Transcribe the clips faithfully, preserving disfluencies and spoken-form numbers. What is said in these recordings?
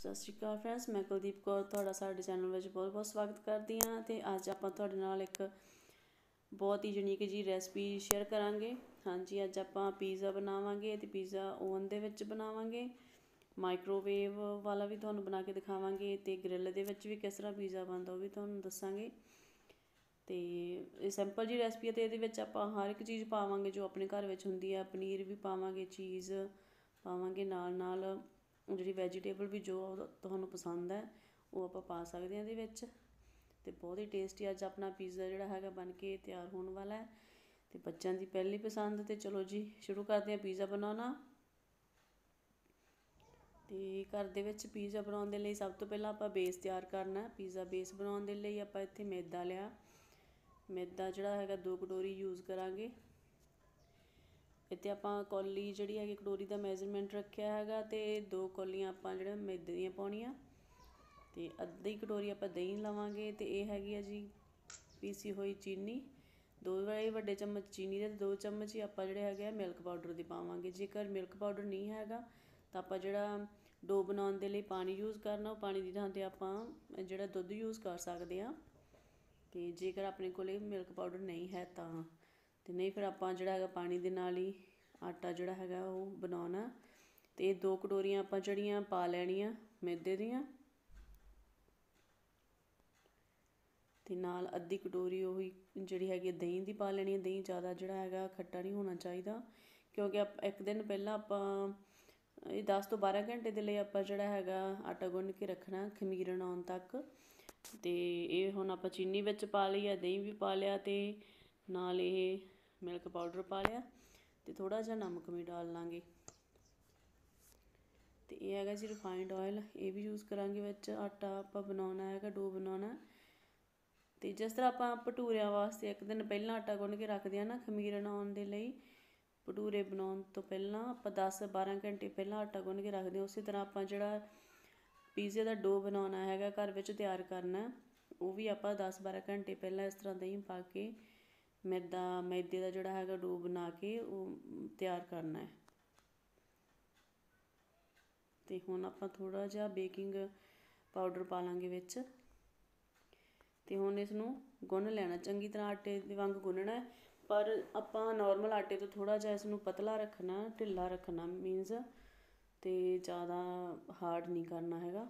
सत श्री अकाल फ्रेंड्स, मैं कुलदीप कौर तुहाडा साडे चैनल में बहुत बहुत स्वागत करती हाँ। तो अज आप तुहाडे नाल एक बहुत ही यूनीक जी रेसिपी शेयर करांगे। हाँ जी, अज आप पीज़ा बनावांगे तो पीज़ा ओवन दे विच बनावांगे, माइक्रोवेव वाला भी तुहानूं बना के दिखावांगे तो ग्रिल दे विच भी किस तरह पीज़ा बनता वो भी तुहानूं दसांगे। तो ये सिंपल जी रेसिपी है। तो ये आप हर एक चीज़ पावांगे जो अपने घर में हुंदी है। पनीर भी पावांगे, चीज़ पावांगे, नाल नाल जी वैजीटेबल भी जो तुहानूं पसंद है वो आप पा सकते हैं ये। तो बहुत ही टेस्टी अज अपना पीज़ा जोड़ा है बन के तैयार होने वाला है। तो बच्चों की पहली पसंद। तो चलो जी शुरू करते हैं पीज़ा बनाना। तो घर दे विच पीज़ा बनाने के लिए सब तो पहला आप बेस तैयार करना। पीज़ा बेस बनाने के लिए आप इत्थे मैदा लिया, मैदा जोड़ा है दो कटोरी यूज़ करांगे। इत्थे आपां कौली जिहड़ी है कटोरी का मेजरमेंट रखिया है तो दो कौलियां आपां जिहड़ियां मैदे दियां पाउणियां। तो अद्धी कटोरी आपां दही लवांगे। तो ये हैगी है जी पीसी हुई चीनी, दो बड़े वड्डे चम्मच चीनी दे, दो चम्मच ही आपां जिहड़े हैगे मिल्क पाउडर दी पावांगे। जेकर मिल्क पाउडर नहीं हैगा तो आपां जिहड़ा डो बनाउण दे लई पानी यूज़ करना, पानी की थां ते आपां जिहड़ा दुध यूज़ कर सकते हैं। तो जेकर अपने कोल मिल्क पाउडर नहीं है तो तो नहीं फिर आपां जिहड़ा हैगा पानी दे नाल ही आटा जिहड़ा हैगा वो बनाउणा। तो ये दो कटोरियां आपां जिहड़ियां पा लैणियां मैदे दियां। ते नाल अद्धी कटोरी उही जिहड़ी हैगी दही दी पा लैणी है। दही ज़्यादा जिहड़ा हैगा खट्टा नहीं होना चाहिए, क्योंकि आप एक दिन पहला आपां दस तो बारह घंटे के लिए आपां जिहड़ा हैगा आटा गुन्न के रखना खमीरन आउण तक। तो ये हुण आपां चीनी विच पा लई है, दही भी पा लिया, तो नाल ये मिल्क पाउडर पा लिया, तो थोड़ा जिहा नमक भी डाल लांगे। तो ये हैगा जी रिफाइंड ऑयल, ये भी यूज़ करांगे विच। आटा आपां बनाउणा हैगा, डो बनाउणा। तो जिस तरह आपां भटूरियां वास्ते एक दिन पहलां आटा गुन्न के रखदे हां ना खमीरन आउण दे लई, भटूरे बनाउण तो पहलां आपां दस बारह घंटे पहलां आटा गुन्न के रखदे हां, उस तरह आपां जिहड़ा पीज़े का डो बनाउणा हैगा घर विच तैयार करना, वो भी आपां दस बारह घंटे पहलां इस तरह दही पा के मैदा मैदे का जोड़ा है डो बना के वो तैयार करना है। तो हुण आपां थोड़ा जिहा बेकिंग पाउडर पा लांगे विच। तो हुण इसनूं गुन्न लैना चंगी तरह, आटे दे वांग गुन्नना है। पर आपां नॉर्मल आटे तो थोड़ा जिहा इसनूं पतला रखना, ढिल्ला रखना, मीनस तो ज़्यादा हार्ड नहीं करना हैगा।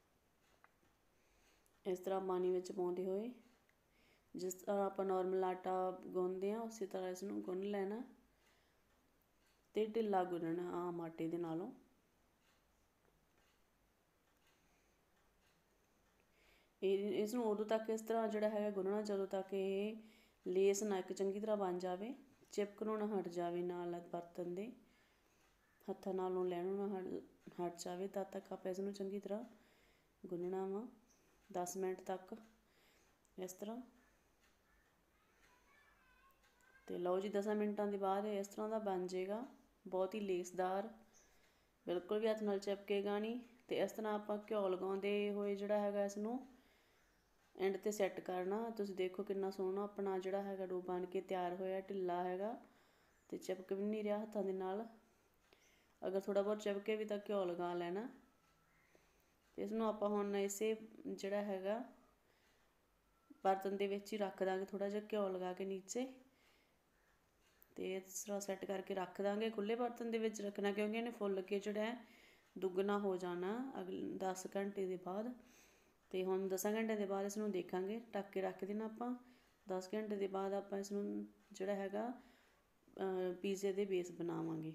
इस तरह पानी विच पाउंदे होए जिस तरह आप नॉर्मल आटा गुन्नते हैं उस तरह इसनूं गुन्न लैना तो ढिल्ला गुन्नना आम आटे दे नालों। इसनूं उदों तक इस तरह जिहड़ा है गुन्नना जदों तक ये लेस ना एक चंगी तरह बन जाए, चिपकनों ना हट जाए नाल बर्तन दे, हत्थां नालों लैनों ना हट हट जाए, तद तक आप इसनूं चंगी तरह गुन्नना वा दस मिनट तक इस तरह। तो लो जी दस मिनटों के बाद इस तरह का बन जाएगा, बहुत ही लेसदार, बिल्कुल भी हथ नाल चिपकेगा नहीं। तो इस तरह आप घ्यो लगाते हुए जोड़ा है इसनूं एंड ते सैट करना। तुसीं देखो कितना सोहना अपना जोड़ा है डो बन के तैयार होया, ढिल्ला हैगा तो चिपक भी नहीं रहा हत्थां दे नाल। अगर थोड़ा बहुत चिपके भी तो घ्यो लगा लेना। इसनूं आपां हुण इसे जिहड़ा हैगा बर्तन दे विच ही रख दांगे, थोड़ा जिहा घ्यो लगा के नीचे। तो इस तरह सैट करके रख देंगे, खुले बर्तन दे विच रखना क्योंकि इन्हें फुल के जोड़ा है दुगना हो जाना अगले दस घंटे के बाद। तो हुण दस घंटे के बाद इसनूं देखांगे, ढक के रख देना आपां। दस घंटे के बाद आपां इसनूं जिहड़ा हैगा पीज़े दे बेस बनावांगे।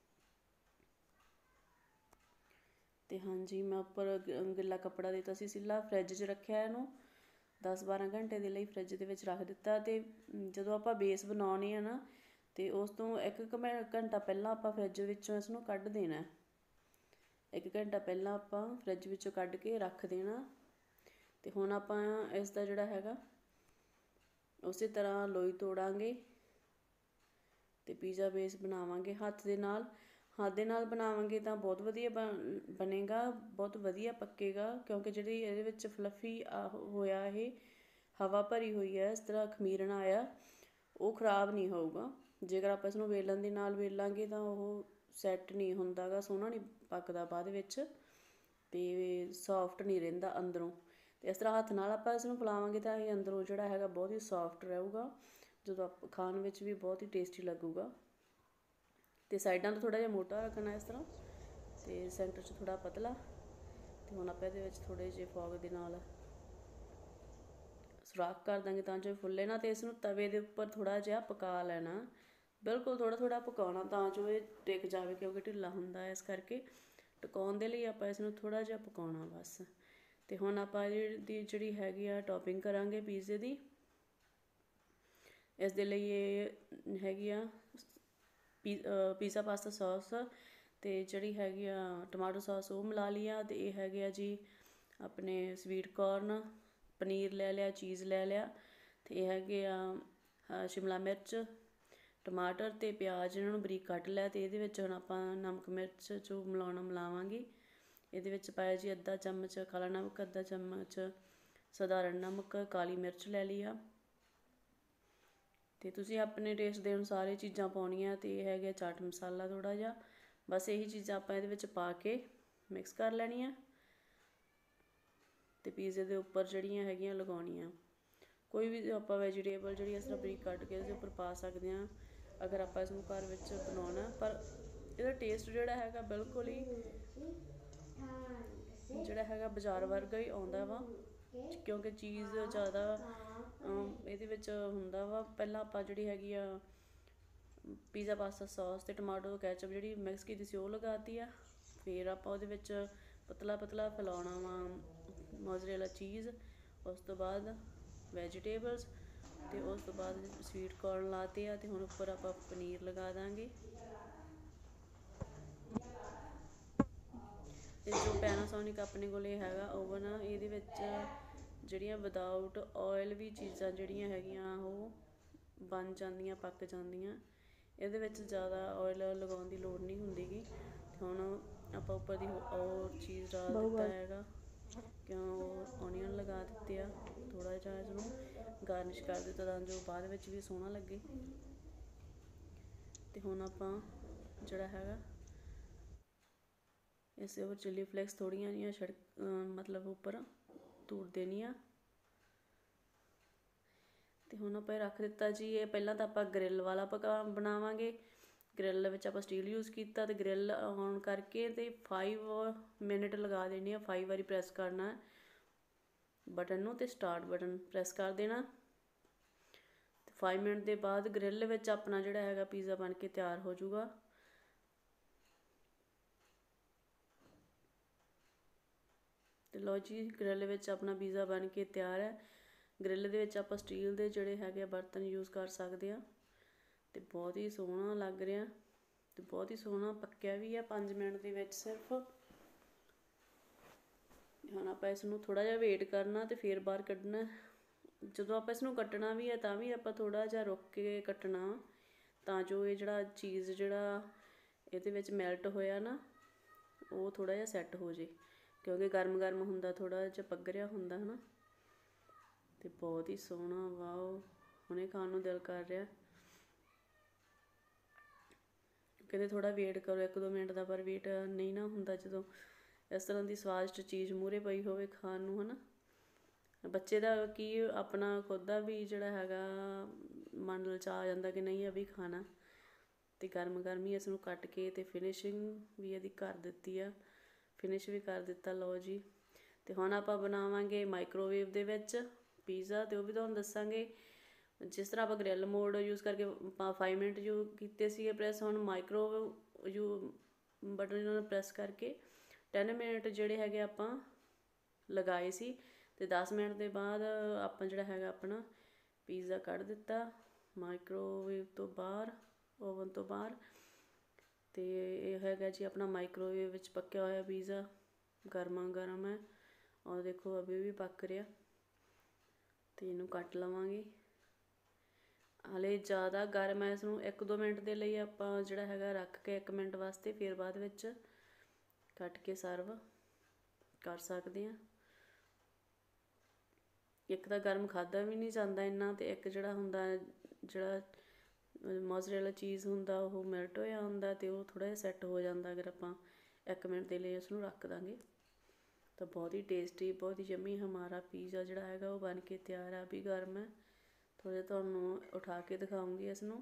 तो हाँ जी, मैं उपर गिला कपड़ा दिता सी सिला, फ्रिज च रखिया इनू दस बारह घंटे के लिए फ्रिज के विच रख दिता। तो जदों आपां बेस बनाउने आ ना तो उस तो एक घंटा पहलां आपां फ्रिज विचों इसनूं कढ देना। एक घंटा पहलां आपां फ्रिज विचों कढ के रख देना। तो हुण आपां इसका जिहड़ा हैगा उस तरह लोई तोड़ांगे तो पीज़ा बेस बनावांगे हत्थ दे नाल। हत्थ दे नाल बनावांगे तो बहुत वधिया बन बनेगा, बहुत वधिया पक्केगा, क्योंकि जिहड़ी इहदे विच फ्लफी होया ये हवा भरी हुई है, इस तरह खमीरन आया, वो खराब नहीं होगा। जेकर आप इसनूं वेलन दे नाल वेलांगे तो वो सैट नहीं हुंदा गा, सोहना नहीं पकदा बाद विच। ਤੇ ਸੌਫਟ ਨਹੀਂ ਰਹਿੰਦਾ ਅੰਦਰੋਂ। ਤੇ ਇਸ ਤਰ੍ਹਾਂ ਹੱਥ ਨਾਲ ਆਪਾਂ ਇਸ ਨੂੰ ਫੈਲਾਵਾਂਗੇ ਤਾਂ ਇਹ ਅੰਦਰੋਂ ਜਿਹੜਾ ਹੈਗਾ ਬਹੁਤ ਹੀ ਸੌਫਟ ਰਹੂਗਾ, ਜਦੋਂ ਆਪਾਂ ਖਾਣ ਵਿੱਚ ਵੀ ਬਹੁਤ ਹੀ ਟੇਸਟੀ ਲੱਗੂਗਾ। ਤੇ ਸਾਈਡਾਂ ਤੋਂ ਥੋੜ੍ਹਾ ਜਿਹਾ ਮੋਟਾ ਰੱਖਣਾ ਇਸ ਤਰ੍ਹਾਂ, ਤੇ ਸੈਂਟਰ 'ਚ ਥੋੜ੍ਹਾ ਪਤਲਾ। ਤੇ ਹੁਣ ਆਪਾਂ ਇਹਦੇ ਵਿੱਚ ਥੋੜ੍ਹੇ ਜਿਹੇ ਫੋਗ ਦੇ ਨਾਲ ਸੁਰਾਖ ਕਰ ਦਾਂਗੇ ਤਾਂ ਜੋ ਫੁੱਲੇ ਨਾ। ਤੇ ਇਸ ਨੂੰ ਤਵੇ ਦੇ ਉੱਪਰ ਥੋੜ੍ਹਾ ਜਿਹਾ ਪਕਾ ਲੈਣਾ, ਬਿਲਕੁਲ ਥੋੜ੍ਹਾ ਥੋੜ੍ਹਾ ਪਕਾਉਣਾ ਤਾਂ ਜੋ ਇਹ ਟਿਕ ਜਾਵੇ, ਕਿਉਂਕਿ ਢਿੱਲਾ ਹੁੰਦਾ ਹੈ। ਇਸ ਕਰਕੇ ਟਿਕਾਉਣ ਦੇ ਲਈ ਆਪਾਂ ਇਸ ਨੂੰ ਥੋੜ੍ਹਾ ਜਿਹਾ ਪਕਾਉਣਾ ਬਸ। ਤੇ ਹੁਣ ਆਪਾਂ ਇਹਦੀ ਜਿਹੜੀ ਹੈਗੀ ਆ ਟੌਪਿੰਗ ਕਰਾਂਗੇ ਪੀਜ਼ੇ ਦੀ। ਇਸ ਦੇ ਲਈ ਇਹ ਹੈਗੀ ਆ ਪੀ ਪੀਜ਼ਾ ਪਾਸਤਾ ਸੌਸ, ਅਤੇ ਜਿਹੜੀ ਹੈਗੀ ਆ ਟਮਾਟੋ ਸੌਸ ਉਹ ਮਿਲਾ ਲਈ ਆ। ਅਤੇ ਇਹ ਹੈਗੇ ਆ ਜੀ ਆਪਣੇ ਸਵੀਟ ਕੋਰਨ, ਪਨੀਰ ਲੈ ਲਿਆ, ਚੀਜ਼ ਲੈ ਲਿਆ। ਅਤੇ ਇਹ ਹੈਗੇ ਆ ਸ਼ਿਮਲਾ ਮਿਰਚ, ਟਮਾਟਰ ਅਤੇ ਪਿਆਜ਼, ਇਹਨਾਂ ਨੂੰ ਬਰੀਕ ਕੱਟ ਲਿਆ। ਅਤੇ ਇਹਦੇ ਵਿੱਚ ਹੁਣ ਆਪਾਂ ਨਮਕ ਮਿਰਚ ਜੋ ਮਿਲਾਉਣਾ ਮਿਲਾਵਾਂਗੇ। ਇਹਦੇ ਵਿੱਚ ਪਾਇਆ ਜੀ ਅੱਧਾ ਚਮਚ ਕਾਲਾ ਨਮਕ, ਅੱਧਾ ਚਮਚ ਸਧਾਰਨ ਨਮਕ, ਕਾਲੀ ਮਿਰਚ ਲੈ ਲਈ ਆ। ਅਤੇ ਤੁਸੀਂ ਆਪਣੇ ਟੇਸਟ ਦੇ ਅਨੁਸਾਰ ਇਹ ਚੀਜ਼ਾਂ ਪਾਉਣੀਆਂ। ਅਤੇ ਇਹ ਹੈਗਾ ਚਾਟ ਮਸਾਲਾ ਥੋੜ੍ਹਾ ਜਿਹਾ, ਬਸ ਇਹੀ ਚੀਜ਼ਾਂ ਆਪਾਂ ਇਹਦੇ ਵਿੱਚ ਪਾ ਕੇ ਮਿਕਸ ਕਰ ਲੈਣੀਆਂ। ਅਤੇ ਪੀਜ਼ੇ ਦੇ ਉੱਪਰ ਜਿਹੜੀਆਂ ਹੈਗੀਆਂ ਲਗਾਉਣੀਆਂ। ਕੋਈ ਵੀ ਆਪਾਂ ਵੈਜੀਟੇਬਲ ਜਿਹੜੀ ਇਸ ਤਰ੍ਹਾਂ ਬਰੀਕ ਕੱਟ ਕੇ ਇਸਦੇ ਉੱਪਰ ਪਾ ਸਕਦੇ ਹਾਂ, ਅਗਰ ਆਪਾਂ ਇਸਨੂੰ ਘਰ ਵਿੱਚ ਬਣਾਉਣਾ। ਪਰ ਇਹਦਾ ਟੇਸਟ ਜਿਹੜਾ ਹੈਗਾ ਬਿਲਕੁਲ ਹੀ ਜਿਹੜਾ ਹੈਗਾ ਬਾਜ਼ਾਰ ਵਰਗਾ ਹੀ ਆਉਂਦਾ ਵਾ, ਕਿਉਂਕਿ ਚੀਜ਼ ਜ਼ਿਆਦਾ ਇਹਦੇ ਵਿੱਚ ਹੁੰਦਾ ਵਾ। ਪਹਿਲਾਂ ਆਪਾਂ ਜਿਹੜੀ ਹੈਗੀ ਆ ਪੀਜ਼ਾ ਪਾਸਤਾ ਸੌਸ ਅਤੇ ਟਮਾਟੋ ਕੈਚਅਪ ਜਿਹੜੀ ਮਿਕਸ ਕੀਤੀ ਸੀ ਉਹ ਲਗਾਤੀ ਆ। ਫਿਰ ਆਪਾਂ ਉਹਦੇ ਵਿੱਚ ਪਤਲਾ ਪਤਲਾ ਫੈਲਾਉਣਾ ਵਾ ਮੋਜ਼ਰੇਲਾ ਚੀਜ਼, ਉਸ ਤੋਂ ਬਾਅਦ ਵੈਜੀਟੇਬਲਸ, ਅਤੇ ਉਸ ਤੋਂ ਬਾਅਦ ਸਵੀਟ ਕੋਰਨ ਲਾਤੇ ਆ। ਅਤੇ ਹੁਣ ਉੱਪਰ ਆਪਾਂ ਪਨੀਰ ਲਗਾ ਦਾਂਗੇ। ਅਤੇ ਜੋ ਪੈਨਾਸੋਨਿਕ ਆਪਣੇ ਕੋਲ ਹੈਗਾ ਓਵਨ ਆ, ਇਹਦੇ ਵਿੱਚ ਜਿਹੜੀਆਂ ਵਿਦਾਊਟ ਓਇਲ ਵੀ ਚੀਜ਼ਾਂ ਜਿਹੜੀਆਂ ਹੈਗੀਆਂ ਉਹ ਬਣ ਜਾਂਦੀਆਂ, ਪੱਕ ਜਾਂਦੀਆਂ। ਇਹਦੇ ਵਿੱਚ ਜ਼ਿਆਦਾ ਓਇਲ ਲਗਾਉਣ ਦੀ ਲੋੜ ਨਹੀਂ ਹੁੰਦੀ ਗੀ। ਹੁਣ ਆਪਾਂ ਉੱਪਰ ਦੀ ਉਹ ਚੀਜ਼ ਡਾਲ ਦਿੱਤਾ ਹੈਗਾ, ਕਿਉਂ ਓਨੀਅਨ ਲਗਾ ਦਿੱਤੇ ਆ। ਥੋੜ੍ਹਾ ਜਿਹਾ ਇਸਨੂੰ ਗਾਰਨਿਸ਼ ਕਰ ਦਿੱਤਾ ਤਾਂ ਜੋ ਬਾਅਦ ਵਿੱਚ ਵੀ ਸੋਹਣਾ ਲੱਗੇ। ਅਤੇ ਹੁਣ ਆਪਾਂ ਜਿਹੜਾ ਹੈਗਾ ਇਸ ਦੇ ਉੱਪਰ ਚਿੱਲੀ ਫਲੇਕਸ ਥੋੜ੍ਹੀਆਂ ਜਿਹੀਆਂ ਛੜਕ ਮਤਲਬ ਉੱਪਰ ਧੂੜ ਦੇਣੀ ਆ। ਅਤੇ ਹੁਣ ਆਪਾਂ ਇਹ ਰੱਖ ਦਿੱਤਾ ਜੀ। ਇਹ ਪਹਿਲਾਂ ਤਾਂ ਆਪਾਂ ਗਰਿੱਲ ਵਾਲਾ ਪਕਾ ਬਣਾਵਾਂਗੇ। ਗਰਿੱਲ ਵਿੱਚ ਆਪਾਂ ਸਟੀਲ ਯੂਜ਼ ਕੀਤਾ, ਅਤੇ ਗਰਿੱਲ ਔਨ ਕਰਕੇ ਅਤੇ ਫਾਈਵ ਮਿੰਟ ਲਗਾ ਦੇਣੇ ਆ। ਫਾਈਵ ਵਾਰੀ ਪ੍ਰੈਸ ਕਰਨਾ ਬਟਨ ਨੂੰ, ਅਤੇ ਸਟਾਰਟ ਬਟਨ ਪ੍ਰੈਸ ਕਰ ਦੇਣਾ। ਅਤੇ ਫਾਈਵ ਮਿੰਟ ਦੇ ਬਾਅਦ ਗਰਿੱਲ ਵਿੱਚ ਆਪਣਾ ਜਿਹੜਾ ਹੈਗਾ ਪੀਜ਼ਾ ਬਣ ਕੇ ਤਿਆਰ ਹੋ ਜਾਊਗਾ। ਅਤੇ ਲਓ ਜੀ, ਗਰਿੱਲ ਵਿੱਚ ਆਪਣਾ ਪੀਜ਼ਾ ਬਣ ਕੇ ਤਿਆਰ ਹੈ। ਗਰਿੱਲ ਦੇ ਵਿੱਚ ਆਪਾਂ ਸਟੀਲ ਦੇ ਜਿਹੜੇ ਹੈਗੇ ਆ ਬਰਤਨ ਯੂਜ਼ ਕਰ ਸਕਦੇ ਹਾਂ। ਅਤੇ ਬਹੁਤ ਹੀ ਸੋਹਣਾ ਲੱਗ ਰਿਹਾ, ਅਤੇ ਬਹੁਤ ਹੀ ਸੋਹਣਾ ਪੱਕਿਆ ਵੀ ਆ ਪੰਜ ਮਿੰਟ ਦੇ ਵਿੱਚ ਸਿਰਫ। ਹੁਣ ਆਪਾਂ ਇਸ ਨੂੰ ਥੋੜ੍ਹਾ ਜਿਹਾ ਵੇਟ ਕਰਨਾ ਅਤੇ ਫਿਰ ਬਾਹਰ ਕੱਢਣਾ। ਜਦੋਂ ਆਪਾਂ ਇਸ ਨੂੰ ਕੱਟਣਾ ਵੀ ਹੈ ਤਾਂ ਵੀ ਆਪਾਂ ਥੋੜ੍ਹਾ ਜਿਹਾ ਰੁਕ ਕੇ ਕੱਟਣਾ, ਤਾਂ ਜੋ ਇਹ ਜਿਹੜਾ ਚੀਜ਼ ਜਿਹੜਾ ਇਹਦੇ ਵਿੱਚ ਮੈਲਟ ਹੋਇਆ ਨਾ ਉਹ ਥੋੜ੍ਹਾ ਜਿਹਾ ਸੈੱਟ ਹੋ ਜੇ, ਕਿਉਂਕਿ ਗਰਮ ਗਰਮ ਹੁੰਦਾ, ਥੋੜ੍ਹਾ ਜਿਹਾ ਪੱਗਰਿਆ ਹੁੰਦਾ ਹੈ ਨਾ। ਅਤੇ ਬਹੁਤ ਹੀ ਸੋਹਣਾ, ਵਾਓ, ਹੁਣੇ ਖਾਣ ਨੂੰ ਦਿਲ ਕਰ ਰਿਹਾ। ਕਹਿੰਦੇ ਥੋੜ੍ਹਾ ਵੇਟ ਕਰੋ ਇੱਕ ਦੋ ਮਿੰਟ ਦਾ, ਪਰ ਵੇਟ ਨਹੀਂ ਨਾ ਹੁੰਦਾ ਜਦੋਂ ਇਸ ਤਰ੍ਹਾਂ ਦੀ ਸਵਾਦਿਸ਼ਟ ਚੀਜ਼ ਮੂਹਰੇ ਪਈ ਹੋਵੇ ਖਾਣ ਨੂੰ, ਹੈ ਨਾ। ਬੱਚੇ ਦਾ ਕੀ ਆਪਣਾ ਖੁਦ ਦਾ ਵੀ ਜਿਹੜਾ ਹੈਗਾ ਮਨ ਲਲਚਾ ਜਾਂਦਾ ਕਿ ਨਹੀਂ ਇਹ ਵੀ ਖਾਣਾ। ਅਤੇ ਗਰਮ ਗਰਮ ਹੀ ਇਸ ਨੂੰ ਕੱਟ ਕੇ ਅਤੇ ਫਿਨਿਸ਼ਿੰਗ ਵੀ ਇਹਦੀ ਕਰ ਦਿੱਤੀ ਆ, ਫਿਨਿਸ਼ ਵੀ ਕਰ ਦਿੱਤਾ। ਲਓ ਜੀ, ਅਤੇ ਹੁਣ ਆਪਾਂ ਬਣਾਵਾਂਗੇ ਮਾਈਕ੍ਰੋਵੇਵ ਦੇ ਵਿੱਚ ਪੀਜ਼ਾ, ਅਤੇ ਉਹ ਵੀ ਤੁਹਾਨੂੰ ਦੱਸਾਂਗੇ। ਜਿਸ ਤਰ੍ਹਾਂ ਆਪਾਂ ਗਰਿੱਲ ਮੋਡ ਯੂਜ਼ ਕਰਕੇ ਆਪਾਂ ਫਾਈਵ ਮਿੰਟ ਯੂ ਕੀਤੇ ਸੀਗੇ ਪ੍ਰੈਸ, ਹੁਣ ਮਾਈਕ੍ਰੋ ਯੂ ਬਟਨ ਨਾਲ ਪ੍ਰੈਸ ਕਰਕੇ ਟੈਨ ਮਿੰਟ ਜਿਹੜੇ ਹੈਗੇ ਆਪਾਂ ਲਗਾਏ ਸੀ। ਅਤੇ ਦਸ ਮਿੰਟ ਦੇ ਬਾਅਦ ਆਪਾਂ ਜਿਹੜਾ ਹੈਗਾ ਆਪਣਾ ਪੀਜ਼ਾ ਕੱਢ ਦਿੱਤਾ ਮਾਈਕ੍ਰੋਵੇਵ ਤੋਂ ਬਾਹਰ, ਓਵਨ ਤੋਂ ਬਾਹਰ। ਅਤੇ ਇਹ ਹੈਗਾ ਜੀ ਆਪਣਾ ਮਾਈਕ੍ਰੋਵੇਵ ਵਿੱਚ ਪੱਕਿਆ ਹੋਇਆ ਪੀਜ਼ਾ, ਗਰਮਾ ਗਰਮ ਹੈ। ਔਰ ਦੇਖੋ ਅਭੀ ਵੀ ਪੱਕ ਰਿਹਾ। ਅਤੇ ਇਹਨੂੰ ਕੱਟ ਲਵਾਂਗੇ। ਹਾਲੇ ਜ਼ਿਆਦਾ ਗਰਮ ਹੈ, ਇਸਨੂੰ ਇੱਕ ਦੋ ਮਿੰਟ ਦੇ ਲਈ ਆਪਾਂ ਜਿਹੜਾ ਹੈਗਾ ਰੱਖ ਕੇ ਇੱਕ ਮਿੰਟ ਵਾਸਤੇ ਫਿਰ ਬਾਅਦ ਵਿੱਚ ਕੱਟ ਕੇ ਸਰਵ ਕਰ ਸਕਦੇ ਹਾਂ। ਇੱਕ ਤਾਂ ਗਰਮ ਖਾਧਾ ਵੀ ਨਹੀਂ ਜਾਂਦਾ ਇੰਨਾ, ਅਤੇ ਇੱਕ ਜਿਹੜਾ ਹੁੰਦਾ ਜਿਹੜਾ ਮੋਜ਼ਰੇਲਾ ਚੀਜ਼ ਹੁੰਦਾ ਉਹ ਮੈਲਟ ਹੋਇਆ ਹੁੰਦਾ, ਅਤੇ ਉਹ ਥੋੜ੍ਹਾ ਜਿਹਾ ਸੈੱਟ ਹੋ ਜਾਂਦਾ ਅਗਰ ਆਪਾਂ ਇੱਕ ਮਿੰਟ ਦੇ ਲਈ ਉਸਨੂੰ ਰੱਖ ਦਾਂਗੇ। तो बहुत ही टेस्टी बहुत ही यम्मी हमारा पीज़ा जोड़ा है वो बन के तैयार है। अभी गर्म है, थोड़ा तुहानू उठा के दिखाऊंगी इसनों,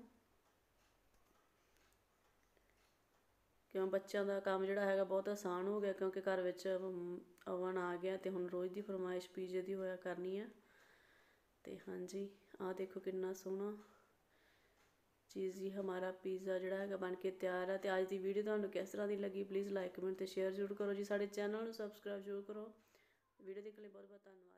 क्यों बच्चों का काम जोड़ा है बहुत आसान हो गया क्योंकि घर में ओवन आ गया तो हुण रोज़ की फरमाइश पीजे की होया करनी है। तो हाँ जी आ देखो कितना सोहना चीज़ जी हमारा पिज़्ज़ा जोड़ा है बन के तैयार है। तो अज की वीडियो तुहानू किस तरह की लगी प्लीज़ लाइक कमेंट तो शेयर जरूर करो जी। साडे चैनल नू सबसक्राइब जरूर करो। वीडियो देखने बहुत बहुत धन्यवाद।